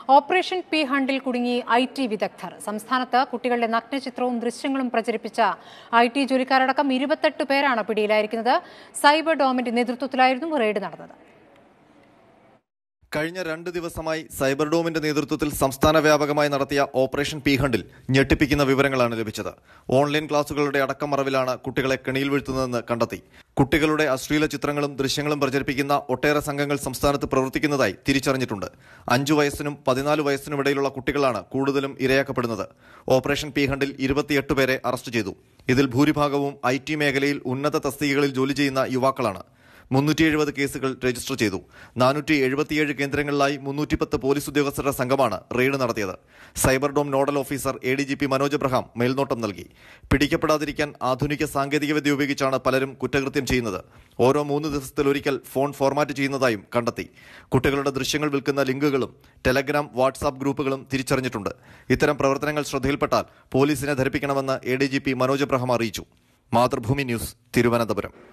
Operation P ഹണ്ടിൽ കുടുങ്ങി IT വിദഗ്ധർ. സംസ്ഥാനത്ത് കുട്ടികളുടെ നഗ്നചിത്രവും ദൃശ്യങ്ങളും പ്രചരിപ്പിച്ച IT ജോലിക്കാരടക്കം 28 പേരാണ് പിടിയിലായിരിക്കുന്നത്. സൈബർ ഡോമിന്റെ നേതൃത്വത്തിലായിരുന്നു റെയ്ഡ് നടന്നത്. കഴിഞ്ഞ 2 ദിവസമായി സൈബർ ഡോമിന്റെ നേതൃത്വത്തിൽ സംസ്ഥാന വ്യാപകമായി നടത്തിയ ഓപ്പറേഷൻ പി ഹണ്ടിൽ ഞെട്ടിപ്പിക്കുന്ന വിവരങ്ങളാണ് ലഭിച്ചത്. ഓൺലൈൻ ക്ലാസുകളുടെ അടക്കം മറവിലാണ് കുട്ടികളെ കെണിയിൽ വീഴ്ത്തുന്നതെന്ന് കണ്ടെത്തി. കുട്ടികളുടെ അശ്ലീല ചിത്രങ്ങളും ദൃശ്യങ്ങളും പ്രചരിപ്പിക്കുന്ന ഒട്ടേറെ സംഘങ്ങൾ സംസ്ഥാനത്ത് പ്രവർത്തിക്കുന്നതായി തിരിച്ചറിഞ്ഞിട്ടുണ്ട്. 5 വയസ്സിനും 14 വയസ്സിനും ഇടയിലുള്ള കുട്ടികളാണ് കൂടുതലും ഇരയാക്കപ്പെടുന്നത്. ഓപ്പറേഷൻ പി ഹണ്ടിൽ 28 പേരെ അറസ്റ്റ് ചെയ്തു. ഇതിൽ ഭൂരിഭാഗവും IT മേഖലയിൽ ഉന്നത തസ്തികകളിൽ ജോലി ചെയ്യുന്ന യുവാക്കളാണ്. 370 കേസുകൾ രജിസ്റ്റർ ചെയ്തു. 477 കേന്ദ്രങ്ങളിലായി 310 പോലീസ് ഉദ്യോഗസ്ഥരുടെ സംഘമാണ് റെയ്ഡ് നടത്തിയത്. Cyber dome nodal officer ADGP Manoj Abraham മേൽനോട്ടം നൽകി. പിടിക്കപ്പെടാതിരിക്കാൻ ആധുനിക സാങ്കേതികവിദ്യ ഉപയോഗിച്ചാണ് പലരും കുറ്റകൃത്യം ചെയ്യുന്നത്. ഓരോ 3 ദിവസത്തിലൊരിക്കൽ ഫോൺ ഫോർമാറ്റ് ചെയ്യുന്നതായും കണ്ടെത്തി. കുട്ടികളുടെ ദൃശ്യങ്ങൾ വിൽക്കുന്ന ലിങ്കുകളും ടെലഗ്രാം, വാട്സാപ്പ് ഗ്രൂപ്പുകളും തിരിച്ചറിഞ്ഞിട്ടുണ്ട്. ഇത്തരം പ്രവർത്തനങ്ങൾ ശ്രദ്ധയിൽപ്പെട്ടാൽ പോലീസിനെ ധരിപ്പിക്കണമെന്ന് ADGP മനോജ് എബ്രഹാം അറിയിച്ചു. മാതൃഭൂമി ന്യൂസ്, തിരുവനന്തപുരം.